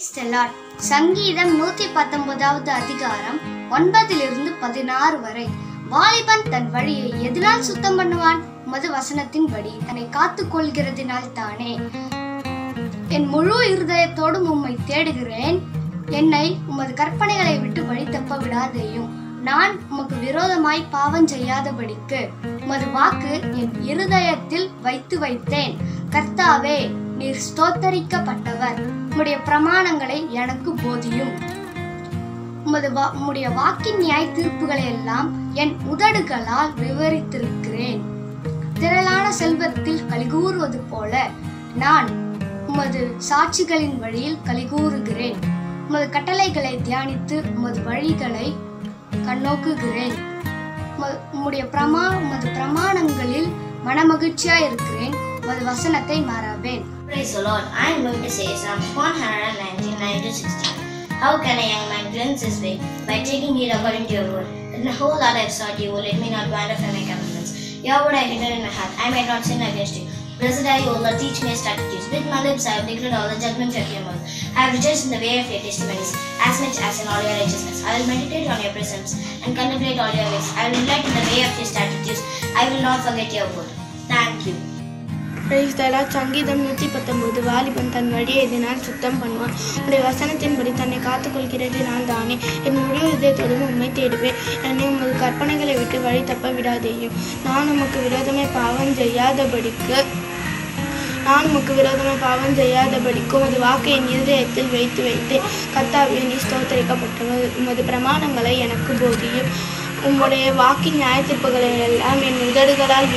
Stellar சங்கீதம் 119வது அதிகாரம் 9 - 16 வரை. வாலிபன் தன் வழியை எதனால் சுத்தம் பண்ணுவான்? உமது வசனத்தின்படி தன்னை காத்துக் கொள்கிறதினால் தானே. என் முழு இருதயத்தோடும் உம்மை தேடுகிறேன். என்னை உமது கற்பனைகளை விட்டு வழி தப்ப விடாதேயும். நான் உமக்கு விரோதமாய் பாவம் செய்யாதபடிக்கு உமது வாக்கு என் இருதயத்தில் வைத்தேன். கர்த்தாவே, நீர் ஸ்தோத்தரிக்கப்பட்டவர். உம்முடைய பிரமாணங்களை எனக்கு போதியும். உம்முடைய வாக்கின் நியாய தீர்ப்புகளை எல்லாம் என் உதடுகளால் விவரித்திருக்கிறேன். திரளான செல்வத்தில் கலிகூறுவது போல நான் உமது சாட்சிகளின் வழியில் கலிகூறுகிறேன். உமது கட்டளைகளை தியானித்து உமது வழிகளை கண்ணோக்குகிறேன். உமது பிரமாணங்களில் மனமகிழ்ச்சியா இருக்கிறேன். உமது வசனத்தை மாறாவேன். Praise the Lord. I am going to say Psalms 119, 9-16. How can a young man cleanse his way? By taking heed according to your word. In the whole heart I have sought you, O let me not wander from my commandments. Your word I hid in my heart, I might not sin against you. Blessed are you, O Lord, teach me your statutes. With my lips I have declared all the judgments of your mouth. I have rejoiced in the way of your testimonies, as much as in all your righteousness. I will meditate on your precepts and contemplate all your ways. I will delight in the way of your statutes. I will not forget your word. Thank you. சங்கீதம் 119. வாலிபன் தன் வழியை எதனால் சுத்தம் பண்ணுவான்? உடைய வசனத்தின்படி தன்னை காத்துக்கொள்கிறதினால் தானே. என் முழு இதயத்தோடும் உம்மை தேடுவேன். என்னை உமது கற்பனைகளை விட்டு வழி தப்ப விடாதேயும். நான் உமக்கு விரோதமாய் பாவம் செய்யாதபடிக்கு உமது வாக்கை என் இருதயத்தில் வைத்தேன். கர்த்தாவே, நீ ஸ்தோத்தரிக்கப்பட்டவர். உமது பிரமாணங்களை எனக்கு போதியும். உம்முடைய வாக்கின் நியாயத்தீர்ப்புகளை எல்லாம் என் உதடுகளால்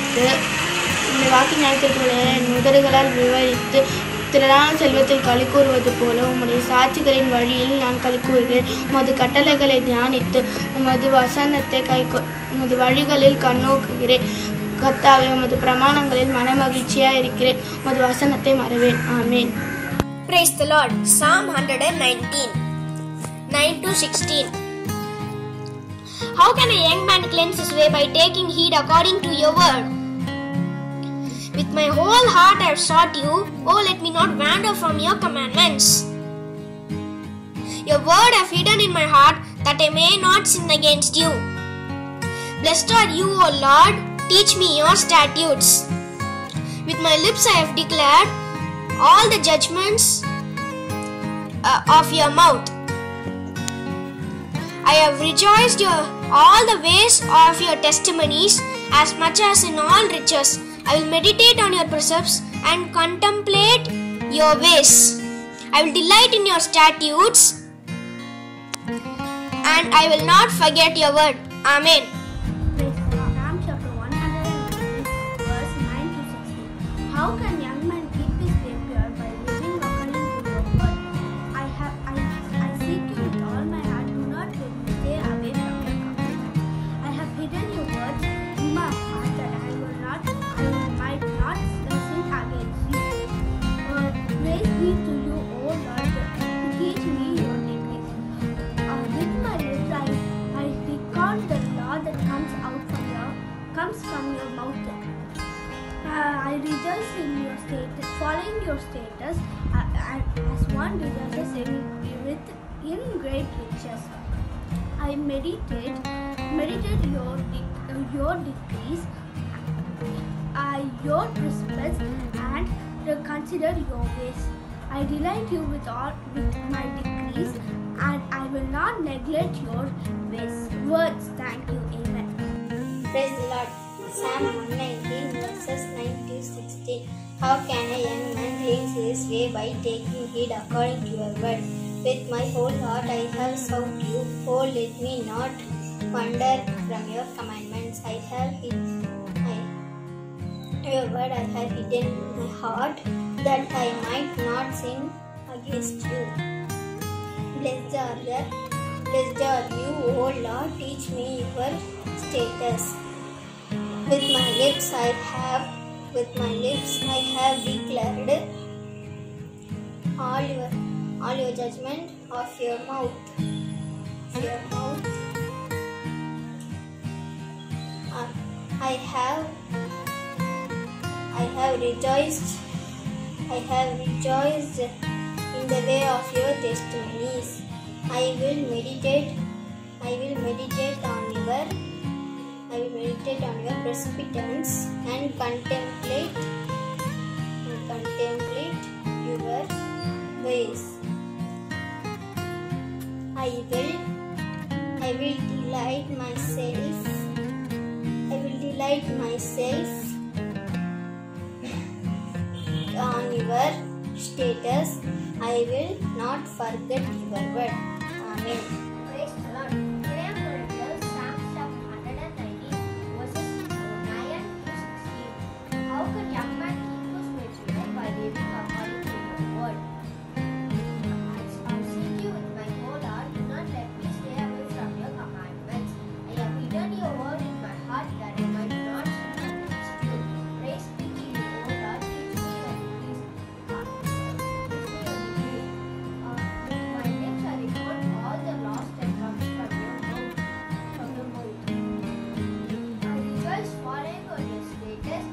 விவரித்து திரளான செல்வத்தில் களி கூறுவது போல உம்முடைய சாட்சிகளின் வழியில் நான் களி கூறுகிறேன். உமது கட்டளைகளை தியானித்து உமது வழிகளில் கண்ணோக்குகிறேன். கர்த்தாவே, உமது பிரமாணங்களில் மனமகிழ்ச்சியா இருக்கிறேன். உமது வசனத்தை மறவேன். ஆமென். Praise the Lord. Psalm 119, 9-16. How can a young man cleanse his way? By taking heed according to your word. With my whole heart I have sought you. Oh, let me not wander from your commandments. Your word I have hidden in my heart, that I may not sin against you. Blessed are you, O Lord. Teach me your statutes. With my lips I have declared all the judgments of your mouth. I have rejoiced all the ways of your testimonies, as much as in all riches. I will meditate on your precepts and contemplate your ways. I will delight in your statutes, and I will not forget your word. Amen. Psalm chapter 119, verse 9-16. How can young man keep his way pure? By living according to your word. I seek you with all my heart. Do not let me stay away from your commandments. I have hidden your words in my heart, that I might not sin against you. Praise be to you, O Lord, to teach me your decrees. With my lips I recount the law that comes from your mouth. I rejoice in your status, following your status, as one rejoices in great riches. I meditate your decrees, your precepts, and consider your ways. I delight you with my decrees, and I will not neglect your words. Thank you. Amen. Praise the Lord. Psalm 119, verses 9-16. How can a young man cleanse his way? By taking heed according to your word. With my whole heart I have sought you. Oh, let me not wander from your commandments. Your word I have hidden in my heart, that I might not sin against you. Blessed are you, O Lord, teach me your statutes. With my lips I have declared all your judgment of your mouth. I have rejoiced in the the way of your testimonies. I will meditate on your precepts and contemplate your ways. I will delight myself on your status. I will not forget your word. Amen. Praise the Lord. Today I am going to tell Psalm chapter 119 verses 9 to 16. How can young man keep his way pure by living according to your word? I seek you with my whole heart. Do not let me stay away from your commandments. I have hidden your word in my heart that I might not sin against you. Praise be to you, O Lord. Teach me your decrees. With my lips I record all the laws that comes from your mouth. I rejoice following on your status.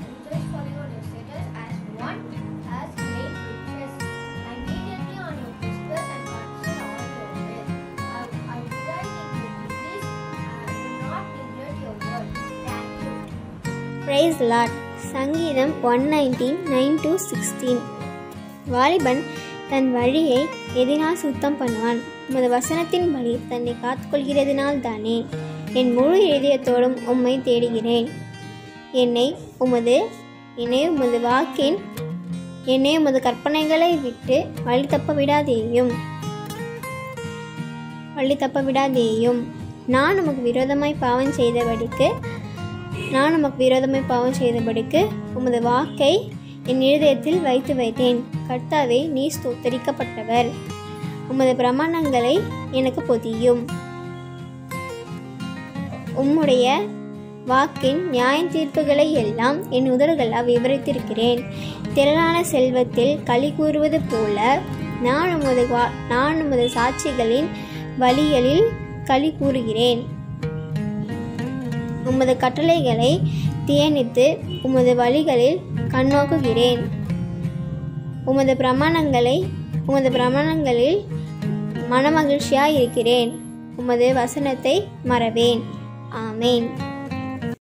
As one has great riches. I meditate on your whispers and consider all your ways. I delight in your decrees. I will not neglect your word. Thank you. Praise the Lord. சங்கீதம் 119:9-16. வாலிபன் தன் வழியை எதினால் சுத்தம் பண்ணுவான், உமது வசனத்தின்படி தன்னை காத்துக்கொள்கிறதினால் தானே. என் முழு இதயத்தோடும் உம்மை தேடுகிறேன். என்னை உமது கற்பனைகளை விட்டு வழி தப்ப விடாதேயும். நான் உமக்கு விரோதமாய் பாவம் செய்தபடிக்கு உமது வாக்கை என் இருதயத்தில் வைத்தேன். கர்த்தாவே, நீ ஸ்தோத்தரிக்கப்பட்டவர். உமது பிரமாணங்களை எனக்கு பொதியும். உம்முடைய வாக்கின் நியாய தீர்ப்புகளை எல்லாம் என் உதடுகளால் விவரித்திருக்கிறேன். திரளான செல்வத்தில் களி கூறுவது போல நான் உமது சாட்சிகளின் வழிகளில் களி கூறுகிறேன். உமது கட்டளைகளை தியானித்து உமது வழிகளில் கண்ணோக்குகிறேன். உமது பிரமாணங்களில் மனமகிழ்ச்சியாய் இருக்கிறேன். உமது வசனத்தை மறவேன். ஆமேன்.